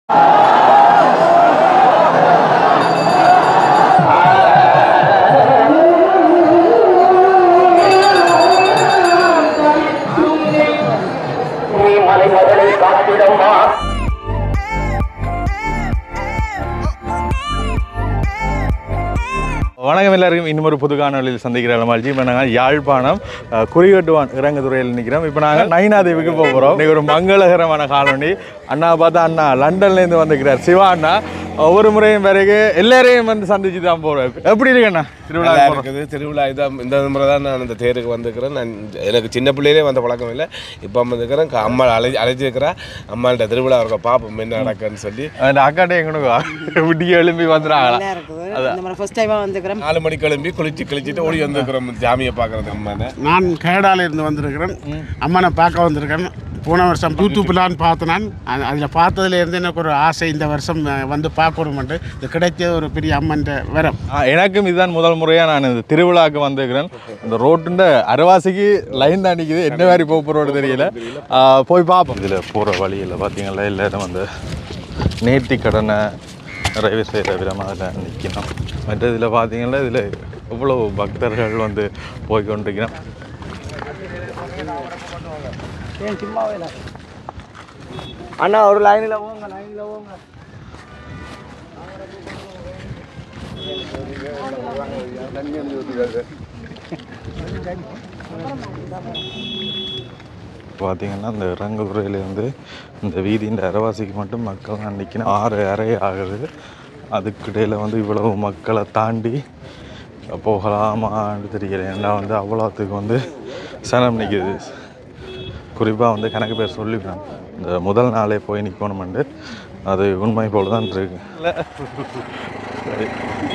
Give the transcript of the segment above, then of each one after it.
வணக்கம் எல்லாருக்கும் இன்னும் ஒரு புது காணொலியில் சந்திக்கிற மகிழ்ச்சி. இப்போ நாங்கள் யாழ்ப்பாணம் குறிகட்டுவான் இறங்குதுறையில் நிற்கிறோம். இப்போ நாங்கள் நயினாதேவிக்கு போக போகிறோம். இன்றைக்கி ஒரு மங்களகரமான காணொலி. அண்ணா பார்த்தா அண்ணா லண்டன்லேருந்து வந்துக்கிறார். சிவா அண்ணா ஒவ்வொரு முறையும் பிறகு எல்லாரையும் வந்து சந்திச்சு தான் போகிறேன். எப்படி இருக்கு அண்ணா திருவிழா? இருக்குது திருவிழா. இதான் இந்த முறை தான் நான் இந்த தேருக்கு வந்துக்கிறேன். நான் எனக்கு சின்ன பிள்ளையிலே வந்த பழக்கம் இல்லை. இப்போ வந்துக்கிறேன். அம்மா அழைச்சிருக்கிறேன். அம்மாள்கிட்ட திருவிழா இருக்க பாப்போம் என்ன நடக்குன்னு சொல்லி அந்த அக்காட்டே எங்கனுக்கு விடிய எழும்பி வந்துடுறாங்களா? 4 மணிக்கு எழும்பி குளிச்சுட்டு ஓடி வந்துருக்கிறோம் ஜாமியை பார்க்கறதுக்கு. அம்மானை நான் கனடாவில் இருந்து வந்திருக்கிறேன். அம்மானை பார்க்க வந்திருக்கேன். போன வருஷம் யூடியூப்லான்னு பார்த்தேன். நான் அதில் பார்த்ததுலேருந்து எனக்கு ஒரு ஆசை இந்த வருஷம் வந்து பார்க்கணுமென்று. இது கிடைச்ச ஒரு பெரிய அம்மன் வரம். எனக்கும் இதுதான் முதல் முறையாக நான் இந்த திருவிழாவுக்கு வந்திருக்கிறேன். இந்த ரோட்டுண்ட அரைவாசிக்கு லைன் தான் நிற்கிது. என்ன மாதிரி போக போகிறோடு தெரியல. போய் பார்ப்போம். இதில் போகிற வழியில் பார்த்தீங்களா எல்லாரும் வந்து நேர்த்தி கடனை நிறைவு செய்கிற விதமாக தான் நிற்கணும். மற்ற இதில் பார்த்தீங்கன்னா இதில் எவ்வளோ பக்தர்கள் வந்து போய்கொண்டிருக்கிறோம். அண்ணா ஒரு லைனில் போங்க, லைனில் போங்க. பார்த்தீங்கன்னா இந்த இறங்குதுறையிலேருந்து இந்த வீதியின் அரைவாசிக்கு மட்டும் மக்கள் தான் நிற்கணும். 6 அறை ஆகுது. அதுக்கிடையில் வந்து இவ்வளவு மக்களை தாண்டி போகலாமான்னு தெரியல. ஏன்னா வந்து அவ்வளோத்துக்கு வந்து சனம் நிற்கிது. குறிப்பாக வந்து கணக்கு பேர் சொல்லிவிடும் இந்த முதல் நாளே போய் நிற்கணுமெண்டு. அது உண்மை போல தான் இருக்கு. சரி,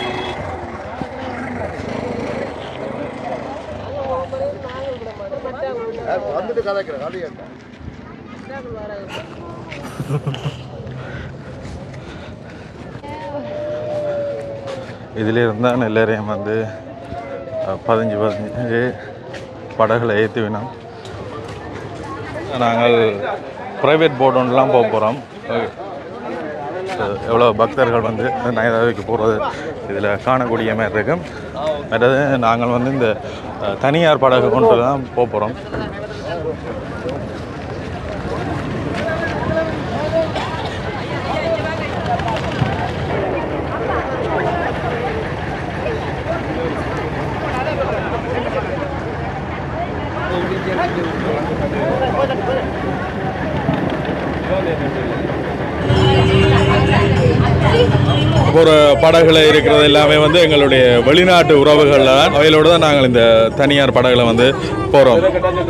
இதில் இருந்தால் எல்லாரையும் வந்து 15 படகுகளை ஏற்றுவினோம். நாங்கள் ப்ரைவேட் போட் ஒன்றுலாம் போக போகிறோம். எவ்வளோ பக்தர்கள் வந்து நயினாதேவிக்கு போகிறது இதில் காணக்கூடிய மாதிரி இருக்கும். மற்றது நாங்கள் வந்து இந்த தனியார் படகு கொண்டு தான் போக போகிறோம். ஒரு படகுல இருக்கிறது எல்லாமே வந்து எங்களுடைய வெளிநாட்டு உறவுகள் தான். அவையோடு தான் நாங்கள் இந்த தனியார் படகுல வந்து போகிறோம்.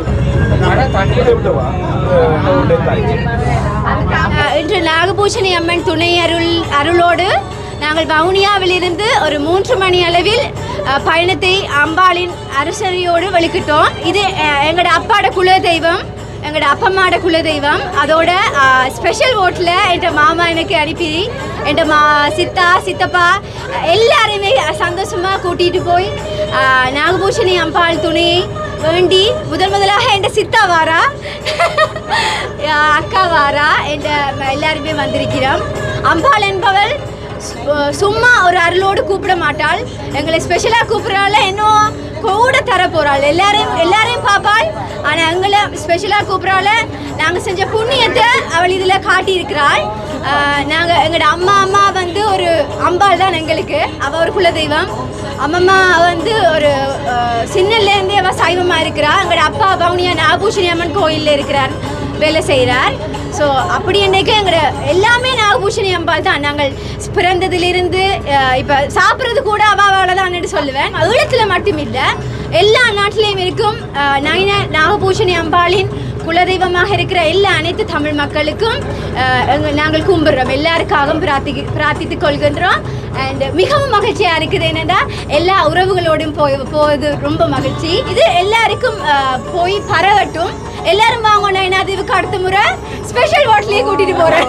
இன்று நாகபூஷணி அம்மன் துணை அருளோடு நாங்கள் வவுனியாவிலிருந்து ஒரு 3 மணி அளவில் பயணத்தை அம்பாளின் அரசரியோடு வெளிக்கிட்டோம். இது எங்களோட அப்பாட குல தெய்வம், எங்களோட அப்பம்மாட குல தெய்வம். அதோட ஸ்பெஷல் ஓட்டில் என் மாமா எனக்கு அனுப்பி என் சித்தப்பா எல்லாரையுமே சந்தோஷமாக கூட்டிகிட்டு போய் நாகபூஷணி அம்பாள் துணையை வேண்டி முதலாக என் சித்தா வாரா, அக்கா வாரா, எல்லாருமே வந்திருக்கிறோம். அம்பாள் என்பவள் சும்மா ஒரு அருளோடு கூப்பிட மாட்டாள். எங்களை ஸ்பெஷலாக கூப்பிட்றாள், இன்னும் கூட தர போகிறாள். எல்லாரையும் பார்ப்பாள். ஆனால் எங்களை ஸ்பெஷலாக கூப்பிட்றாள். நாங்கள் செஞ்ச புண்ணியத்தை அவள் இதில் காட்டியிருக்கிறாள். நாங்கள் எங்களோட அம்மா வந்து ஒரு அம்பாள் தான் எங்களுக்கு. அவள் ஒரு குலதெய்வம். அம்மம்மா வந்து ஒரு சின்னலேருந்தே அவள் சைவமாக இருக்கிறாள். எங்களோட அப்பா வவுனியா நாகபூஷணி அம்மன் கோயிலில் இருக்கிறார், வேலை செய்கிறார். ஸோ அப்படி என்றைக்கு எங்களோட எல்லாமே நாகபூஷணி அம்பாள் தான். நாங்கள் பிறந்ததிலிருந்து இப்போ சாப்பிட்றது கூட அவாவால் தான் சொல்லுவேன். ஈழத்தில் மட்டும் இல்லை, எல்லா நாட்டிலையும் இருக்கும் நாகபூஷணி அம்பாளின் குலதெய்வமாக இருக்கிற அனைத்து தமிழ் மக்களுக்கும் நாங்கள் கும்பிட்றோம். எல்லாருக்காகவும் பிரார்த்தித்து கொள்கின்றோம். அண்ட் மிகவும் மகிழ்ச்சியாக இருக்குது. என்னென்னா எல்லா உறவுகளோடும் போவது ரொம்ப மகிழ்ச்சி. இது எல்லாருக்கும் போய் பரவட்டும். எல்லாரும் வாங்க நயினாதேவிக்கு அடுத்த முறை ஸ்பெஷல் வாட்லேயே கூட்டிட்டு போறேன்.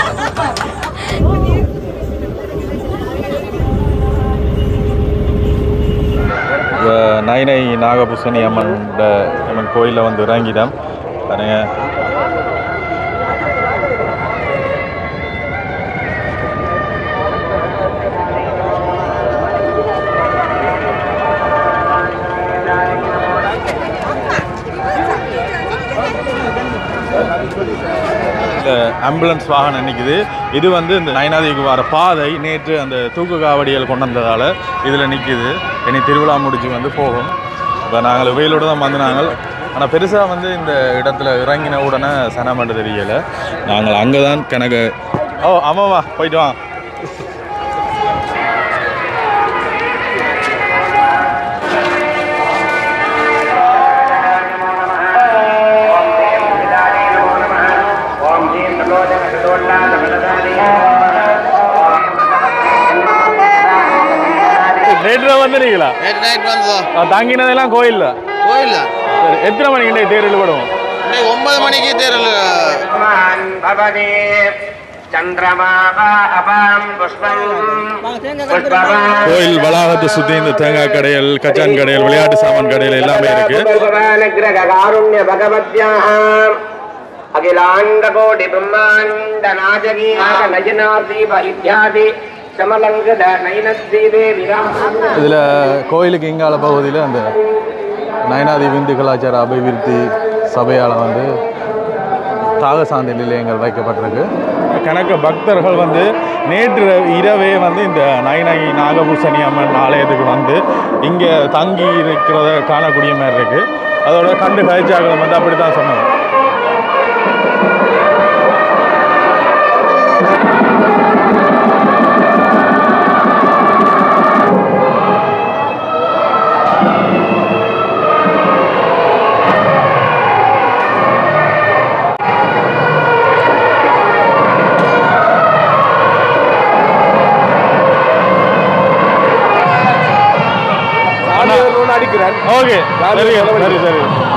நயினை நாகபூஷணி அம்மன் கோயிலில் வந்து இறங்கிட்டோம். பாருங்க, ஆம்புலன்ஸ் வாகனம் நிற்குது. இது வந்து இந்த நயனாதேவிக்கு வர பாதை நேற்று அந்த தூக்கு காவடிகள் கொண்டு வந்ததால் இதில் நிற்கிது. இனி திருவிழா முடிச்சு வந்து போகும். இப்போ நாங்கள் வெயிலோடு தான் வந்து நாங்கள் ஆனால் பெருசாக வந்து இந்த இடத்துல இறங்கின உடனே சனமண்டு தெரியலை. நாங்கள் அங்கே தான் கணக்கு ஆமாவா போயிட்டு வாங்க. நேற்று வந்துடுங்களா? தங்கினதெல்லாம் கோயில்ல கோயில்ல எத்தனை மணிக்கு தேர் இழுபடும்? 9 மணிக்கு தேர் கோயில் வளாகத்தை சுத்தி இந்த தேங்காய் கடைகள், கச்சான் கடைகள், விளையாட்டு சாமான் கடைகள் எல்லாமே இருக்கு. அகிலாண்ட கோடி பிரம்மாண்ட நாஜகி நயனாதி இத்யாதி இதில் கோயிலுக்கு இங்கால பகுதியில் அந்த நயனாதேவி இந்து கலாச்சார அபிவிருத்தி சபையால் வந்து தாகசாந்தி நிலையங்கள் வைக்கப்பட்டிருக்கு. கணக்கு பக்தர்கள் வந்து நேற்று இரவே வந்து இந்த நயனாகி நாகபூசணி அம்மன் ஆலயத்துக்கு வந்து இங்கே தங்கி இருக்கிறத காணக்கூடிய மாதிரி இருக்குது. அதோட கண்டு கழிச்சாக்கள் வந்து அப்படி தான் சொன்னாங்க. ஓகே சரி சரி சரி.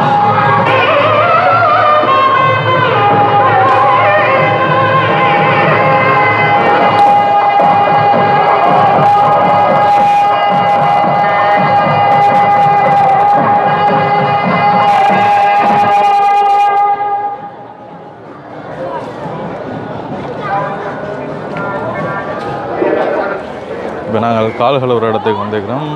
இப்போ நாங்கள் கால்கள் ஒரு இடத்துக்கு வந்துக்கிறோம்.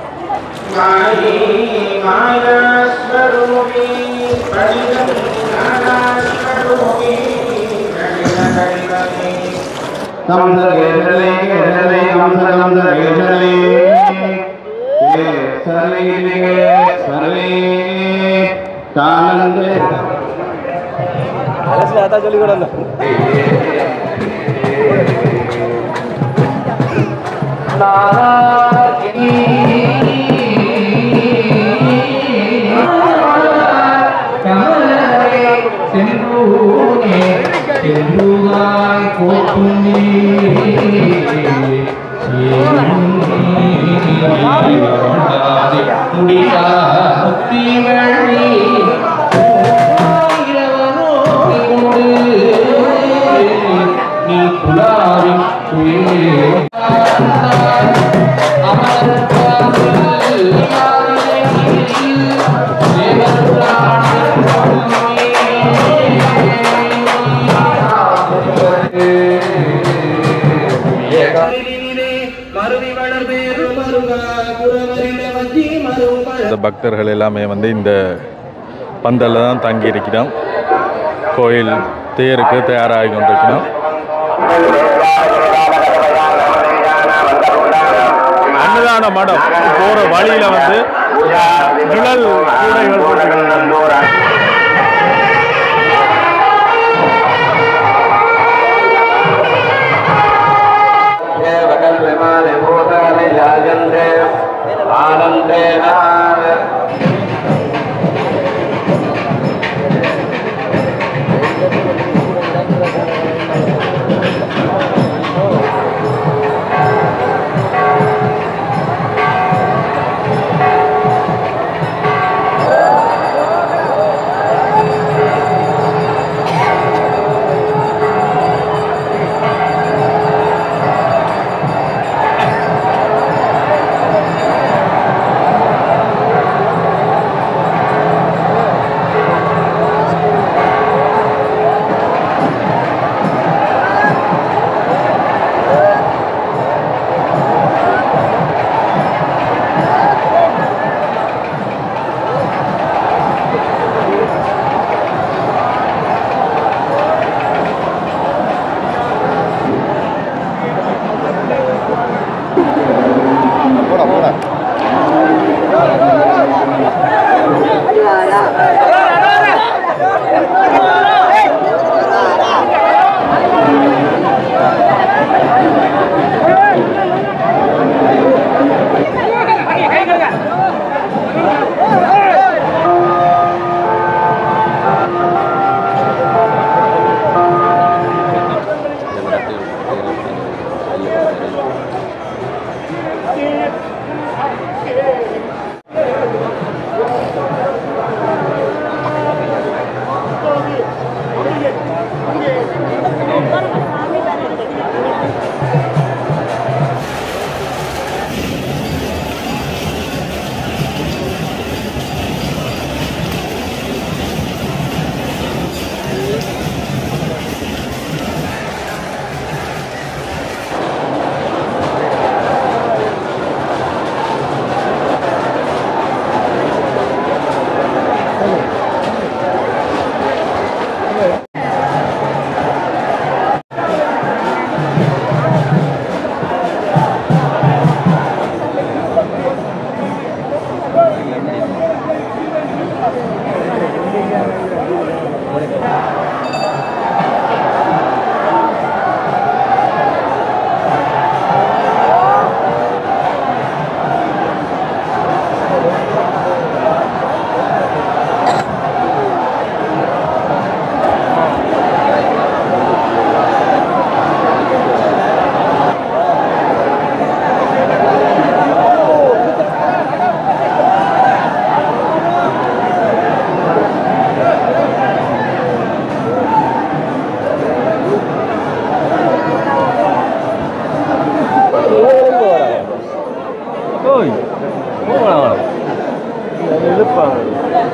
இந்த பக்தர்கள் எல்லாமே வந்து இந்த பந்தலில் தான் தங்கி இருக்கிறோம். கோயில் தேருக்கு தயாராகி கொண்டிருக்கிறோம். அன்னதான மடம் போகிற வழியில் வந்து நிழல் கூடைகள் போட்டிருக்கிறாங்க.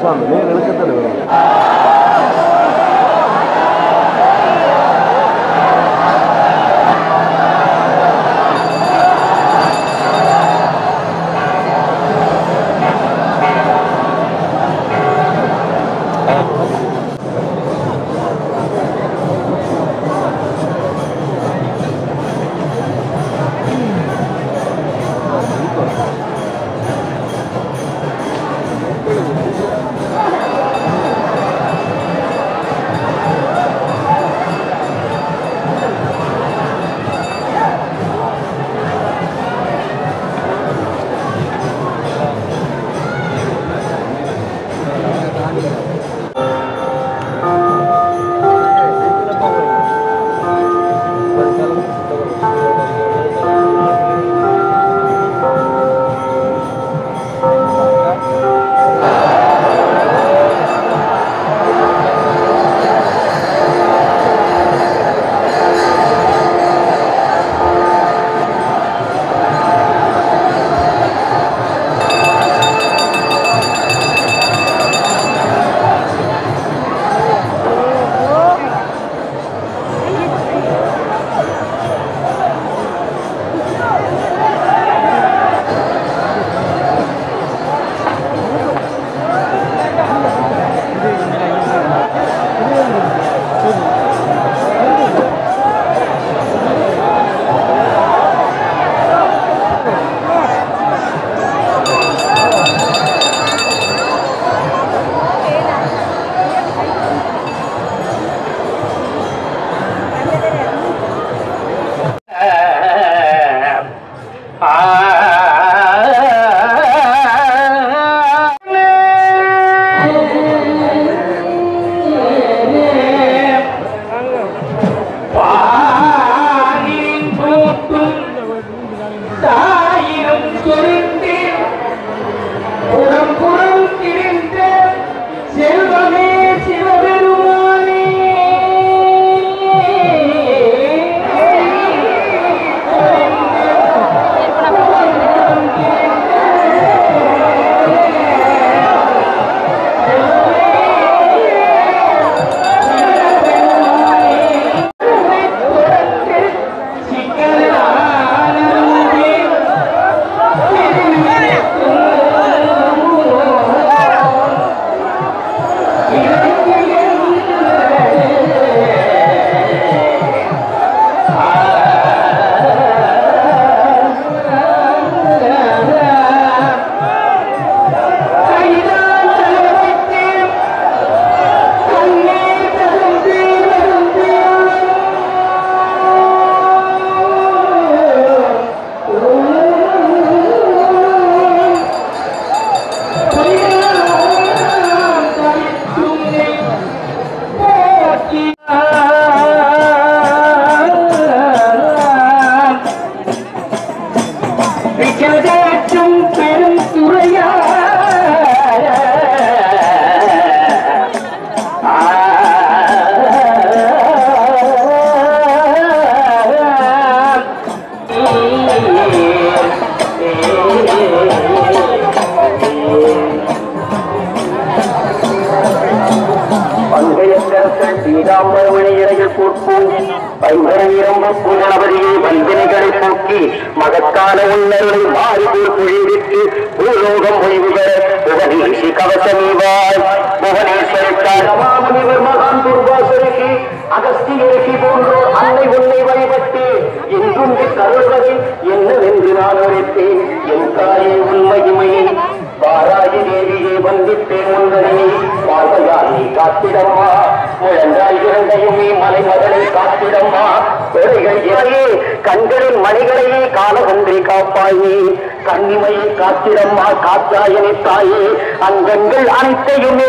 மகத்தான உன்னருளை மாறிபோர் பொழிவிட்டு பூலோகம் ஒளிவுகள் புவனேஷி கவசமீவாய் புவனேஸ்வரத்தார் முனிவர் மகான் துர்வாசரிக்கு அகஸ்தியரிக்கு போன்றோர் அன்னை உன்னை வழிபட்டு இன்றும் கருள்வதை என்னவென்று நான் உரைத்தேன். என் தாயே உண்மையுமையை வாராகி தேவியை வந்தித்தேன் முன்னரே பார்வையால் நீ காத்திடம்மா முழங்காய் இரண்டையும் நீ மலைமகளை காத்திடம்மா பெறைகள் இறையே கண்களின் மணிகளையே காலகொன்றி காப்பாயே கண்ணிமையை காத்திடம்மா காத்தாயனை தாயே அங்கங்கள் அனைத்தையுமே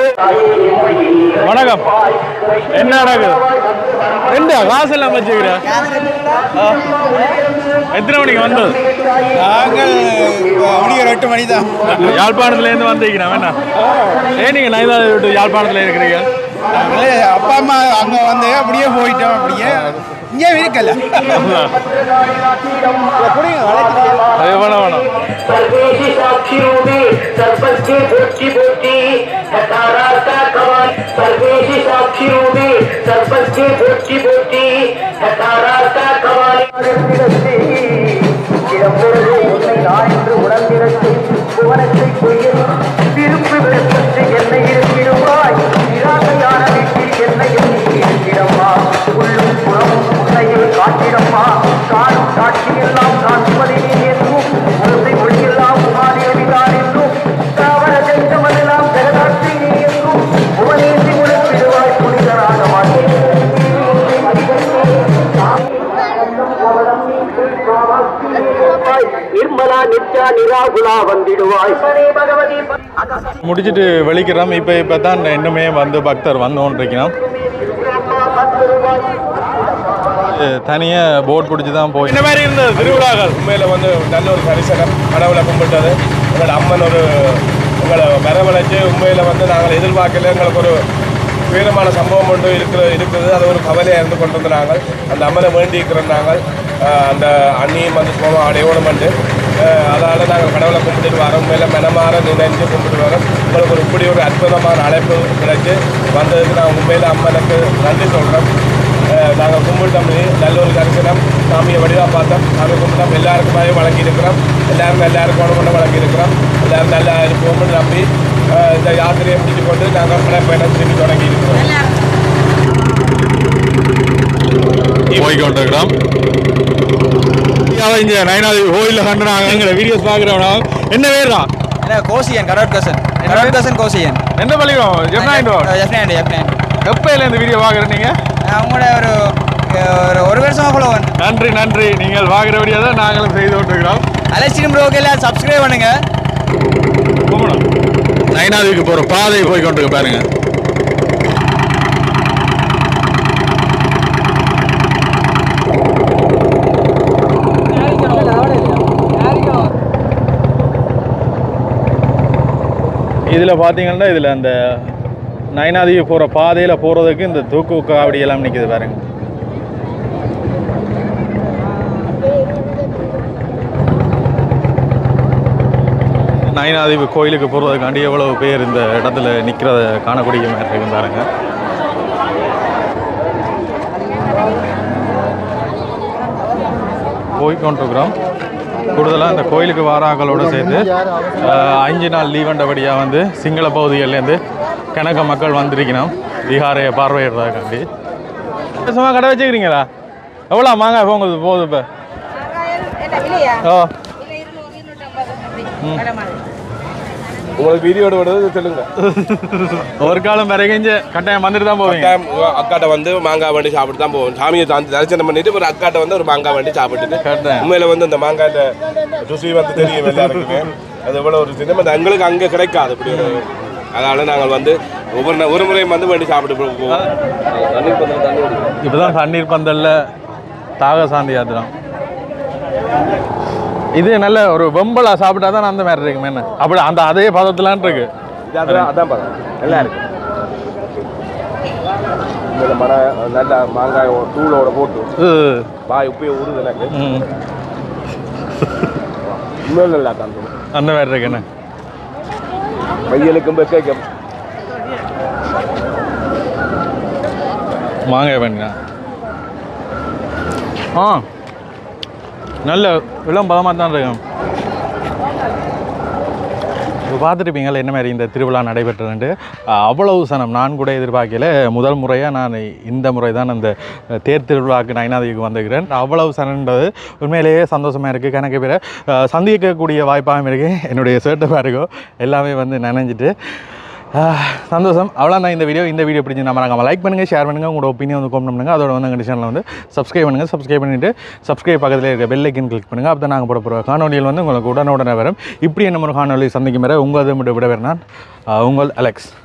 வணக்கம். என்ன நடக்குது? என்ன காசெல்லாம் வச்சுக்கிற? எத்தனை மணிக்கு வந்தது? நாங்கள் முடிகிற 8 மணி தான். யாழ்ப்பாணத்துலேருந்து வந்திருக்கிறேன். வேணா ஏன் நீங்கள் நைதாவை விட்டு யாழ்ப்பாணத்தில் இருக்கிறீங்க? நாங்களே அப்பா அம்மா அங்கே வந்து அப்படியே போயிட்டோம். அப்படியே இங்கே இருக்கல. அது வேணாம் सर्वेशी साक्षी रूपी सर्वज्ञ बोटी बोटी हताराता कवाल सर्वेशी साक्षी रूपी सर्वज्ञ बोटी बोटी हताराता कवाल இடம்பொழுது உன்னை நான் என்று உணர்ந்திரச்சு புவனத்தை பொய்யில் திருப்பி விடுப்பட்டு என்னை இருப்பிடுவாய் நிராசையான வீட்டில் என்னை இருப்பிடம்மா உள்ளும் புறமும் உன்னையை காட்டிடம்மா காணும் காட்சியெல்லாம் காண்பதை நீ என்றும் உலகை ஒளியெல்லாம் உமாதேவிதான் என்றும் தாவர ஜென்மமெல்லாம் ஜெகதாட்சி நீ என்றும் புவனேசி உணர்த்திடுவாய் புனிதராக மாட்டேன் நிர்மலா நித்யா நிராகுலா வந்திடுவாய் பகவதி முடிச்சுட்டு வெளிக்கிறோம். இப்போ தான் இன்னுமே வந்து பக்தர் வந்தோன்றிருக்கணும். தனியாக போட் பிடிச்சி தான் போய் இந்த மாதிரி இருந்தது திருவிழாக்கள். உண்மையில் வந்து நல்ல ஒரு தரிசனம் கடவுளை கும்பிட்டது. எங்களோட அம்மன் ஒரு எங்களை வரவழைச்சு உண்மையில் வந்து நாங்கள் எதிர்பார்க்கல. எங்களுக்கு ஒரு வீரமான சம்பவம் ஒன்று இருக்குது. அது ஒரு கவலையாக இருந்து கொண்டு வந்து நாங்கள் அந்த அம்மனை வேண்டியிருக்கிறோம். நாங்கள் அந்த அண்ணியும் வந்து போவோம் அடையோடும் வந்து அதனால் நாங்கள் கடவுளை கும்பிட்டு வரோம். மேலே மனமாற நினைஞ்சு கும்பிட்டு வரோம். உங்களுக்கு ஒரு இப்படி ஒரு அற்புதமான அழைப்பு கிடைச்சி வந்ததுக்கு நான் உண்மையில் அம்மனுக்கு நன்றி சொல்கிறோம். நாங்கள் கும்பிட்டோம். நல்ல ஒரு தரிசனம். சாமியை வடிவாக பார்த்தோம். சாமி கும்பிட்டோம். எல்லாருக்குமே வழங்கியிருக்கிறோம். எல்லாருக்கும் கொண்டு வழங்கியிருக்கிறோம். எல்லோரும் நல்லா இருப்போம்னு நம்பி இந்த யாத்திரையை முடிச்சு கொண்டு நாங்கள் பயணம் திரும்பி தொடங்கி இருக்கிறோம். போய்கொண்டிருக்கிறோம். இங்கே நயனாதேவி கோயிலில் கண்டு நாங்கள் எங்களை வீடியோஸ் பார்க்குறோம். என்ன வேறா கோசியன் கடற்கசன் கோசியன் என்ன பள்ளிக்கிறோம் எப்போ இந்த வீடியோ பார்க்குறேன் நீங்கள்? அவங்களோட ஒரு வருஷமாக ஃபாலோவன். நன்றி. நீங்கள் பார்க்குற வீடியோ தான் நாங்களும் செய்து கொண்டிருக்கிறோம். அலெக்சின் ப்ரோக்கு எல்லாம் சப்ஸ்கிரைப் பண்ணுங்க. நயனாதேவிக்கு போகிற பாதை போய் கொண்டிருக்கு பாருங்க. இதில் பார்த்தீங்கன்னா இதில் அந்த நயனாதேவி போகிற பாதையில் போகிறதுக்கு இந்த தூக்கு காவடி எல்லாம் நிற்கிது பாருங்க. நயனாதேவி கோயிலுக்கு போகிறதுக்காண்டி எவ்வளவு பேர் இந்த இடத்துல நிற்கிறத காணக்கூடிய மாதிரி இருக்கு பாருங்க. போய்கொண்டிருக்கிறோம். கூடுதலாக இந்த கோயிலுக்கு வாராக்களோடு சேர்த்து 5 நாள் லீவண்டபடியாக வந்து சிங்கள பகுதிகள்லேருந்து கணக்க மக்கள் வந்திருக்கணும் பீகாரை பார்வையிடுறதுக்காண்டி. சும்மா கடை வச்சுக்கிறீங்களா? எவ்வளோ மாங்காய் போகுது இப்போ? ஓ உங்களுக்கு வீடியோட விடுறது சொல்லுங்க. ஒரு காலம் வரைக்கும் கட்டாயம் வந்துட்டு தான் போவீங்க. அக்காட்ட வந்து மாங்காய் வண்டி சாப்பிட்டு தான் போவோம். சாமியை தரிசனம் பண்ணிட்டு ஒரு அக்காட்ட வந்து ஒரு மாங்காய் வண்டி சாப்பிட்டுட்டு உண்மையில வந்து இந்த மாங்காய் ருசி வந்து தெரியும் எல்லாருக்குமே. அது எவ்வளோ ஒரு சின்ன எங்களுக்கு அங்கே கிடைக்காது அப்படி. அதனால நாங்கள் வந்து ஒரு முறையும் வந்து வண்டி சாப்பிட்டு போவோம். இப்போதான் தண்ணீர் பந்தல்ல தாக சாந்தி யாத்திரம். இது நல்ல ஒரு வெம்பலா சாப்பிட்டா தான் அந்த மாதிரி இருக்கு. என்ன அப்படி அந்த அதே பதத்துலான் இருக்கு. அதான் பதம் நல்லா இருக்கு. நல்ல மாங்காய் தூளோட போட்டு பாய் உப்பையை உருது எனக்கு இன்னும் நல்லா தான் அந்த மாதிரி இருக்கு. என்ன மையலுக்கும் வெக்கைக்கும் மாங்காய் பண்ணுங்க. நல்ல இளம் பதமாக தான் இருக்கும். இப்போ பார்த்துருப்பீங்களா என்ன மாதிரி இந்த திருவிழா நடைபெற்றதுண்டு. அவ்வளவு சனம் நான் கூட எதிர்பார்க்கல. முதல் முறையாக நான் இந்த முறை தான் அந்த தேர் திருவிழாவுக்கு நயனாதேவிக்கு வந்துக்கிறேன். அவ்வளவு சனன்றது உண்மையிலேயே சந்தோஷமாக இருக்குது. கணக்கு பேரை சந்திக்கக்கூடிய வாய்ப்பாகவும் இருக்குது. என்னுடைய சேட்டை பாருங்கோ எல்லாமே வந்து நினைஞ்சிட்டு சந்தோஷம். அவ்வளோதான் இந்த வீடியோ பிடிச்சி நம்ம லைக் பண்ணுங்கள், ஷேர் பண்ணுங்கள், உங்களோட ஒப்பீனியன் வந்து கமெண்ட் பண்ணுங்கள். அதோட வந்து எங்கள் சேனலில் வந்து சப்ஸ்கிரைப் பண்ணுங்கள். சப்ஸ்கிரைப் பண்ணிவிட்டு சப்ஸ்கிரைப் பக்கத்தில் இருக்க பெல் ஐக்கன் கிளிக் பண்ணுங்கள். அப்போ தான் நாங்கள் போகிற காணொலியில் வந்து உங்களுக்கு உடனே வரும். இப்படி என்ன ஒரு காணொலி சந்திக்கும் வரை உங்கள் விட நான் உங்கள் அலெக்ஸ்.